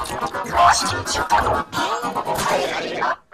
回してちょっと入られるな。